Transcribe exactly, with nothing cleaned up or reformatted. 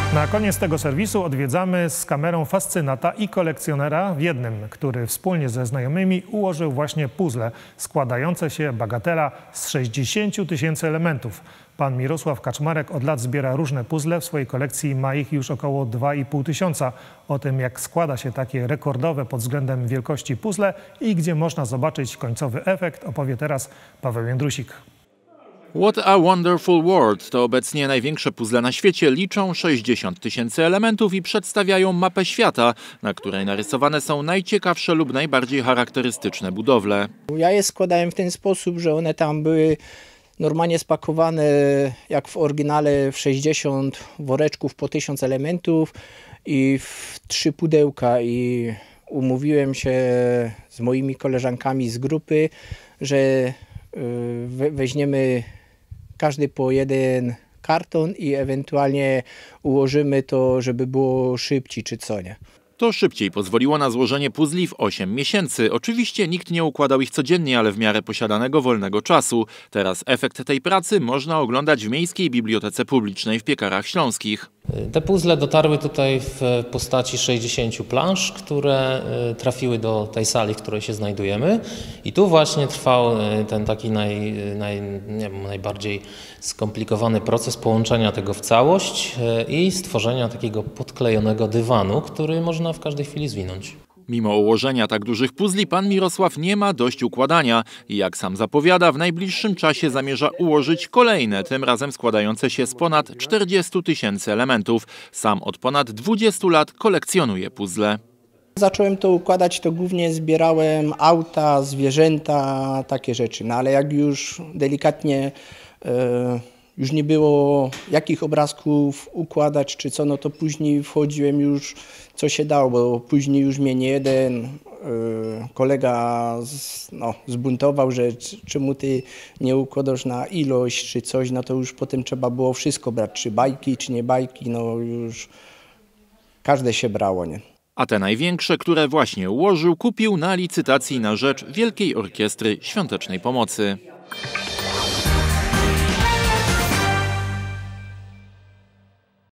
Na koniec tego serwisu odwiedzamy z kamerą fascynata i kolekcjonera w jednym, który wspólnie ze znajomymi ułożył właśnie puzzle składające się, bagatela, z sześćdziesięciu tysięcy elementów. Pan Mirosław Kaczmarek od lat zbiera różne puzzle, w swojej kolekcji ma ich już około dwa i pół tysiąca. O tym, jak składa się takie rekordowe pod względem wielkości puzzle i gdzie można zobaczyć końcowy efekt, opowie teraz Paweł Jędrusik. What a Wonderful World to obecnie największe puzzle na świecie. Liczą sześćdziesiąt tysięcy elementów i przedstawiają mapę świata, na której narysowane są najciekawsze lub najbardziej charakterystyczne budowle. Ja je składałem w ten sposób, że one tam były normalnie spakowane jak w oryginale w sześćdziesiąt woreczków po tysiąc elementów i w trzy pudełka. I umówiłem się z moimi koleżankami z grupy, że weźmiemy każdy po jeden karton i ewentualnie ułożymy to, żeby było szybciej czy co, nie? To szybciej pozwoliło na złożenie puzli w osiem miesięcy. Oczywiście nikt nie układał ich codziennie, ale w miarę posiadanego wolnego czasu. Teraz efekt tej pracy można oglądać w Miejskiej Bibliotece Publicznej w Piekarach Śląskich. Te puzzle dotarły tutaj w postaci sześćdziesięciu plansz, które trafiły do tej sali, w której się znajdujemy. I tu właśnie trwał ten taki naj, naj, nie wiem, najbardziej skomplikowany proces połączenia tego w całość i stworzenia takiego podklejonego dywanu, który można w każdej chwili zwinąć. Mimo ułożenia tak dużych puzli pan Mirosław nie ma dość układania i jak sam zapowiada, w najbliższym czasie zamierza ułożyć kolejne, tym razem składające się z ponad czterdziestu tysięcy elementów. Sam od ponad dwudziestu lat kolekcjonuje puzzle. Zacząłem to układać, to głównie zbierałem auta, zwierzęta, takie rzeczy, no ale jak już delikatnie e, już nie było jakich obrazków układać czy co, no to później wchodziłem już co się dało, bo później już mnie nie jeden y, kolega z, no, zbuntował, że czemu ty nie układasz na ilość czy coś, no to już potem trzeba było wszystko brać, czy bajki, czy nie bajki, no już każde się brało, nie? A te największe, które właśnie ułożył, kupił na licytacji na rzecz Wielkiej Orkiestry Świątecznej Pomocy.